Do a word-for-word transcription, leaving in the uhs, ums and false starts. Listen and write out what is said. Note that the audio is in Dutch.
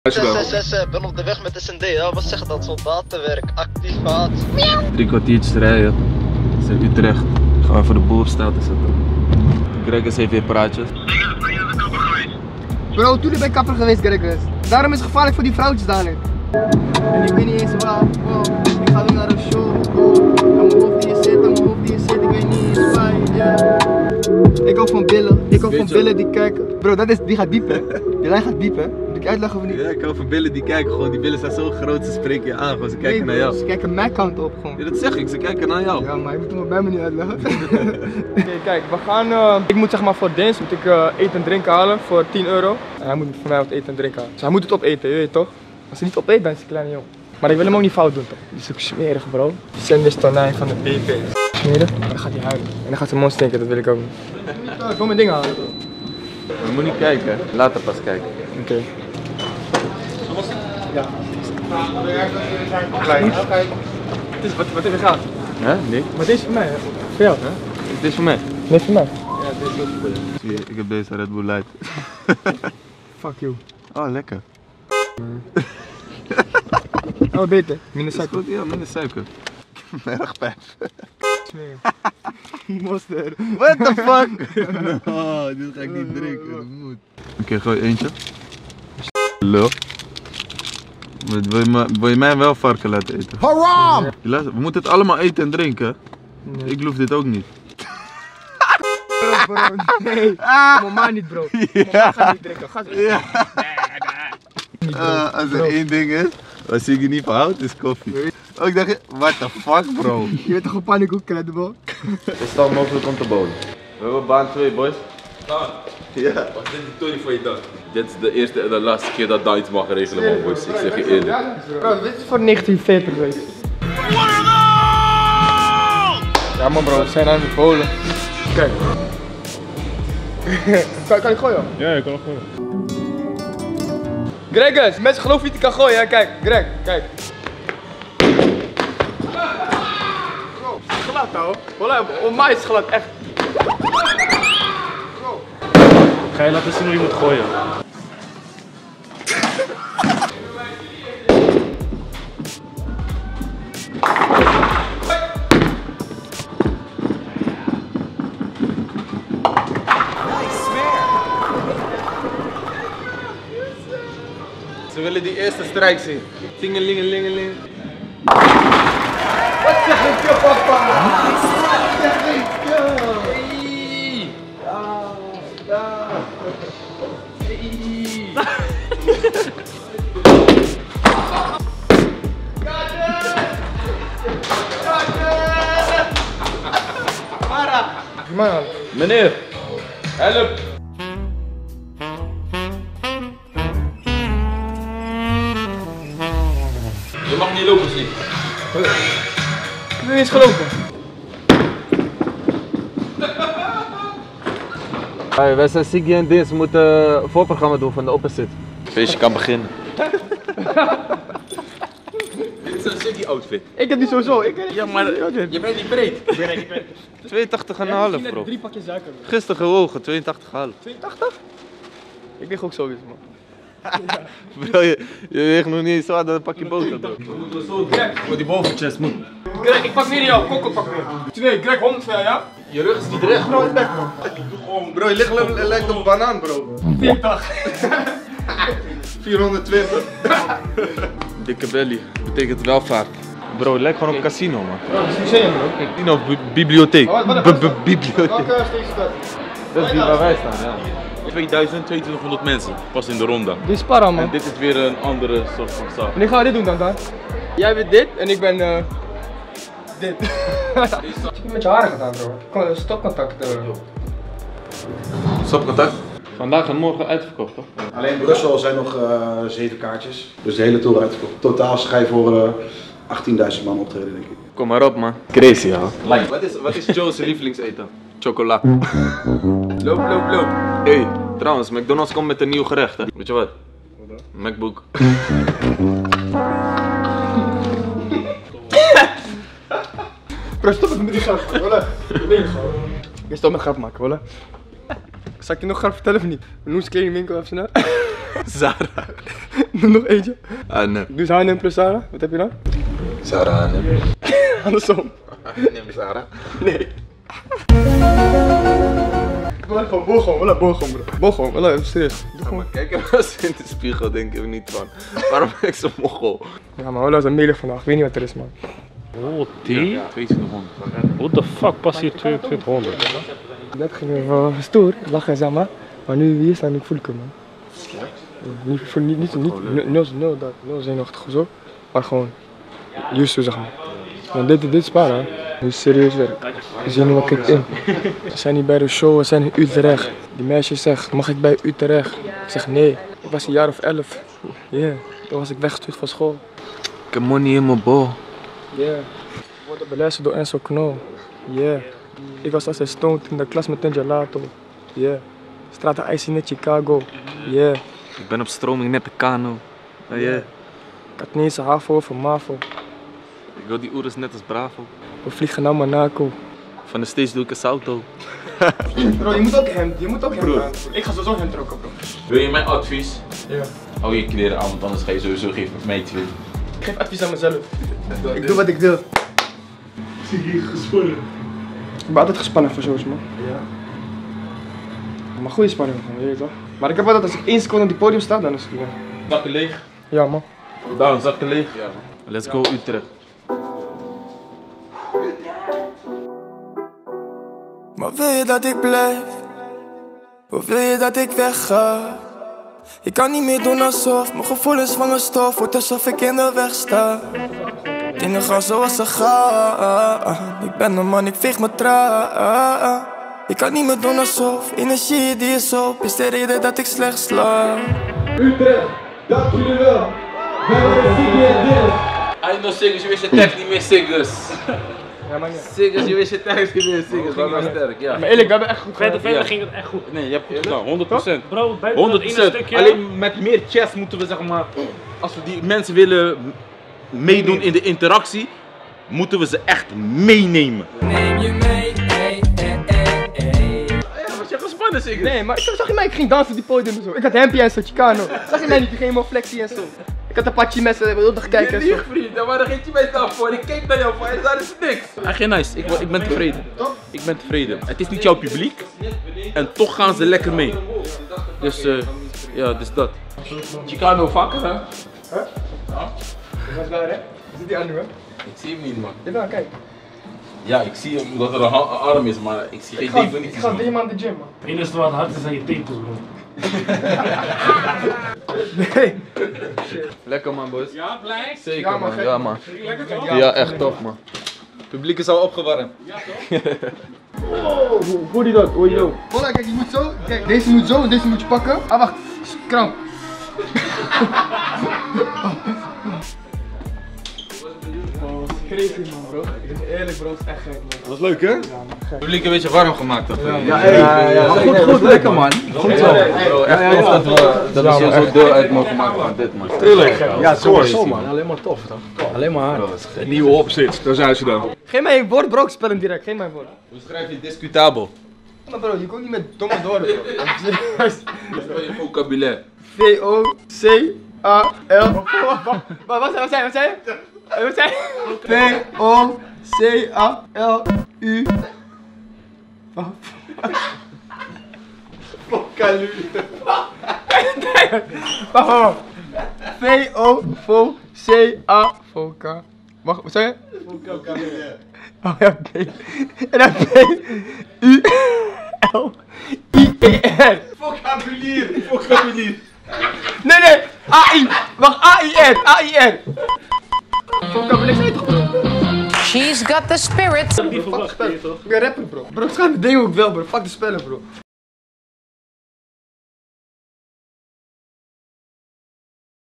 zes zes zes, ben op de weg met S N D, ja. Wat zegt dat? Soldatenwerk, activaat. Drie kwartiertjes rijden. Dat is in Utrecht. Gaan we voor de boel op stel te zetten. Gregers heeft weer praatjes. Bro, toen ben ik kapper geweest, Gregers. Daarom is het gevaarlijk voor die vrouwtjes daar nu. En ik weet niet eens waar. Wow. Ik ga nu naar een show. Wow. Aan mijn hoofd die zit, aan mijn hoofd die zit. Ik weet niet eens waar. Yeah. Ik hou van billen. Ik hou van billen die kijken. Bro, dat is, die gaat diep, hè? Die lijn gaat diep, hè? Moet ik uitleggen of niet? Ja, ik hou van billen die kijken gewoon. Die billen zijn zo groot, ze spreken je aan. Gewoon, ze kijken nee, naar jou. Ze kijken mijn kant op gewoon. Ja, dat zeg ik, ze kijken naar jou. Ja, maar je moet het maar bij me niet uitleggen. Oké, okay, kijk, we gaan. Uh, ik moet zeg maar voor Dins moet ik uh, eten en drinken halen voor tien euro. En hij moet voor mij wat eten en drinken halen. Dus hij moet het opeten, je weet toch? Als hij niet opeet, dan is hij een kleine jongen. Maar ik wil hem ook niet fout doen toch? Die is ook smerig, bro. Sandwich tonijn van de B P. Smerig? Dan gaat hij huilen. En dan gaat zijn mond stinken, dat wil ik ook niet. Ik wil mijn dingen halen. Je moet niet kijken, later pas kijken. Oké. Okay. Ja. Klein. Oké. Wat, wat heb je gehad? Hè? Nee. Maar dit is voor mij, hè? Voor jou? Hè? Dit is voor mij. Dit is voor mij. Ja, dit is ook voor je. Zie je, ik heb deze Red Bull Light. Fuck you. Oh, lekker. Oh, beter. Minder suiker. Goed, ja, minder suiker. Mergpijp. Monster. What the fuck? No, dit ga ik niet drinken, dat moet. Oké, okay, gooi eentje. Lul. Wil je, wil je mij wel varken laten eten? Haram! We moeten het allemaal eten en drinken. Nee. Ik geloof dit ook niet. Bro, bro, nee. Mama niet, bro. Mama gaat niet drinken. Ga ja. Niet, uh, als er bro. één ding is, waar ik je niet van houd, is koffie. Oh, ik dacht, what the fuck, bro? Je weet toch een pannenkoek krijgen, bro? Het is dan mogelijk om te bowlen. We hebben baan twee, boys. Daan, ja. wat is dit Tony voor je dag? Dit is de eerste en de laatste keer dat Daan iets mag regelen, man, boys. Ik zeg je eerlijk. Bro, dit is voor negentien veertig geweest. Ja, man, bro, we zijn aan het bowlen. Kijk. kan, kan ik gooien? Ja, je kan nog gooien. Gregers, mensen geloven niet dat ik kan gooien, hè? Kijk, Greg, kijk. Bro, het is glad, hoor. Voilà, op mij is het glad, echt. Ga je laten zien hoe je moet gooien? Ze willen die eerste strijk zien. Tingelingelingeling. Wat zeg ik je, papa? Wat zeg ik je? Ja, ja. Man. Meneer, help! Je mag niet lopen, zie. Ik heb niet eens gelopen. Hey, wij zijn Siggy en Dins, we moeten een voorprogramma doen van de opposite. Het feestje kan beginnen. Dit is een Siggy outfit. Ik heb die sowieso. Ik Ja, maar je bent niet breed. Ik ben niet breed. tweeëntachtig komma vijf, bro. drie pakjes suiker. Gisteren gewogen, tweeëntachtig komma vijf. tweeëntachtig? Ik lig ook zoiets, man. Bro, je, je weegt nog niet zwaar dan een pakje boter, bro. We moeten zo Greg, voor die bovenchest moet. Greg, ik pak weer jou. Kokko pak weer. Twee, Greg, honderd van jou, ja? Je rug is niet recht. Bro, ik ben gewoon. Bro, je lichaam lijkt op een banaan, bro. veertig. vierhonderdtwintig. Dikke belly, betekent welvaart. Bro, het lijkt gewoon op een casino, man. Bro, dat is een museum, bro. Casino of bibliotheek. Oh, wat- wat- wat- Bibliotheek. Welke steeds is dat? Dat is die waar wij staan, ja. tweeduizend, tweeëntwintighonderd mensen, pas in de ronde. Dit is para, man. En dit is weer een andere soort van zaak. Wanneer gaan we dit doen dan, dan? Jij bent dit en ik ben uh, dit. Wat heb je met je haren gedaan, bro? Kom, stopcontact. Uh. Stopcontact. Vandaag en morgen uitverkocht, toch? Alleen in Brussel zijn nog uh, zeven kaartjes. Dus de hele tour uitverkocht. Totaal schijf voor uh, achttienduizend man optreden, denk ik. Kom maar op, man. Crazy, ja. Wat is, wat is Joe's lievelingseten? Chocola. Loop, loop, loop. Hey, trouwens, McDonald's komt met een nieuw gerecht, hè? Weet je wat? MacBook. Bro, stop het met die grap, voilà. Je stop met grap maken, voilà. Zal ik je nog grap vertellen of niet? Noem's kledingwinkel even snel. Zara. Nog eentje. H en M. Dus H en M plus Zara. Wat heb je dan? Zara H en M. Andersom. Neem Zara. Nee. Maar gewoon bochom, voilà, bochom bro. Bochom, voilà, even serieus. Doe gewoon. Kijk even eens in de spiegel, denk ik niet van. Waarom ben ik zo moggel? Ja maar voilà, is een melig vandaag. Ik weet niet wat er is man. Oh, die? tweeëntwintighonderd. What the fuck past hier tweeëntwintighonderd? Net ging ik wel stoer, lachen zeg maar. Maar nu wie is dan, ik voel ik hem man. Niet, voor, niet, niet, niet, niet nul, nul, dat, nul zenuwachtig of zo. Maar gewoon, juist zo zeg maar. Want dit, dit is paar hè. Nu is serieus werk. De zenuwen kikt in. We zijn niet bij de show, we zijn in Utrecht. Die meisje zegt, mag ik bij Utrecht? Ik zeg nee. Ik was een jaar of elf. Yeah. Toen was ik weggestuurd van school. Ik heb money in mijn bol. Yeah. Ik word beluisterd door Enzo Knol. Yeah. Ik was als een stoned in de klas met een gelato. Yeah. Straten I C net Chicago. Yeah. Ik ben op stroming net de kano. Oh yeah. Ik had niet eens een HAVO of een MAVO. Ik wil die oeres net als Bravo. We vliegen naar Monaco. Van de stage doe ik een salto. Bro, je moet ook hem, je moet ook hem aan. Ik ga sowieso hem trokken bro. Wil je mijn advies? Ja. Hou je kleren aan, want anders ga je sowieso geen meid winnen. Ik geef advies aan mezelf. Ik doe wat ik wil. Zie je gespannen? Ik ben altijd gespannen voor shows man. Ja. Maar goede spanning van, weet je toch? Maar ik heb altijd als ik één seconde op die podium sta, dan is het weer. Zakken leeg? Ja man. Down, zakken leeg? Ja, man. Let's go Utrecht. Maar wil je dat ik blijf? Of wil je dat ik wegga? Ik kan niet meer doen alsof mijn gevoelens van een stof wordt alsof ik in de weg sta. Dingen gaan zoals ze gaan. Ik ben een man, ik veeg me traan. Ik kan niet meer doen alsof energie die is op is de reden dat ik slecht sla. Utrecht, dank jullie wel. Wij waren de C D. I know singers, je wist je tekst niet meer singers. Ja man, ja. Singers, je wist je tekst niet meer singers. Dat was sterk, ja. Maar eerlijk, we hebben echt goed Verder, gedaan. verder ging het echt goed. Nee, je hebt goed gedaan, honderd procent. Bro, buiten honderd dat ene procent. stukje... Alleen met meer chats moeten we zeg maar, als we die mensen willen meedoen in de interactie, moeten we ze echt meenemen. Neem je mee, ey, ey, ey, ey. Ja, was je gespannen zeker? Nee, maar ik zag je mij, ik ging dansen op die podium en zo. Ik had hempje en zo, Chicano. Zag je mij niet, ik ging helemaal flexie en zo. Ik had een patje met ze, wilde kijken en zo. Niet vriend, daar waren geen teammates aan voor. Ik keek naar jou voor en daar is niks. Echt nice, ik, ik ben tevreden. Ik ben tevreden. Het is niet jouw publiek en toch gaan ze lekker mee. Dus uh, ja, dus dat. Chicano vaker hè? Dat was daar hè? Zit die aan nu hè? Ik zie hem niet man. Jawel, kijk. Ja, ik zie hem dat er een ha- arm is, maar ik zie Ik geen ga, ik definities ga man. drie maanden gym man. Het enige wat hard is aan je tepels, bro. Nee. Lekker man, boys. Ja, blij? Zeker Ja, man, man. gek, Ja man. man. Lekker toch? Ja, echt tof man. Het publiek is al opgewarmd. Hoe hoor je dat? Hoor je dat? Voilà, kijk, je moet zo. Kijk, deze moet zo en deze moet je pakken. Ah, wacht. Kramp. Oh, crazy man, bro. Ik ben eerlijk, bro, het is echt gek man. Dat was leuk hè? Het publiek een beetje warm gemaakt toch? Ja, ja, ja. Goed, goed, lekker man. Goed zo. Bro, echt tof dat we, dat we hier zo deel uit mogen maken van dit man. Tuurlijk. Ja, sowieso man. Alleen maar tof toch? Alleen maar hard. Een nieuwe opzet, daar zijn ze dan. Geef mij een woord, bro, ik spel hem direct. Geef mij een woord. Hoe schrijf je discutabel? Maar bro, je komt niet met domme door, bro. Dat is wel je vocabulaire. V O C A L. Wat wat wat zei wat zei je? Wat zei je? V O C A L U. Vocabulaire. Wacht, wacht. V O C A Voca. Wacht, wat zei je? Vocabulaire. Oh ja, oké. En dan P U L I E R. Vocabulaire, vocabulaire. Nee, nee, A I. Wacht, A I R, A I R. Vocabulaire zei je toch, bro? She's got the spirit. Die verwacht je toch? Ik ben rapper, bro. Bro, het gaat met dingen ook wel, bro. Fuck de spellen, bro.